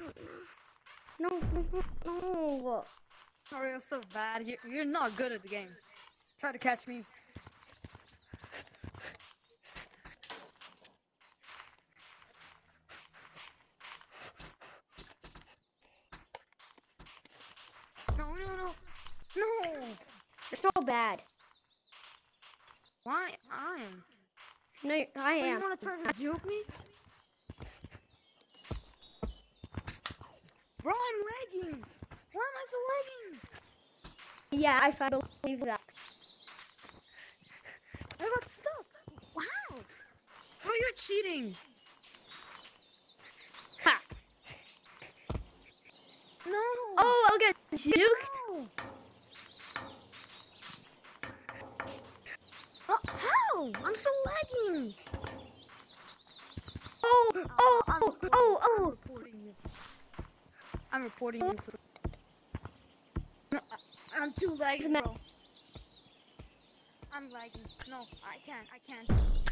No, no, no. Sorry, I'm so bad. You're not good at the game. Try to catch me. No, no, no. No! You're so bad. Why? I am. No, I Oh, am. you wanna try to juke me? Bro, I'm lagging! Why am I so lagging? Yeah, I believe that. I got stuck! Wow! Bro, you're cheating! Ha! No! Oh, I'll get juked. No! Oh, how? I'm so lagging! Oh, oh, I'm oh, reporting oh, I'm oh. reporting you. I'm reporting you. No, I'm too lagging, bro. I'm lagging. No, I can't.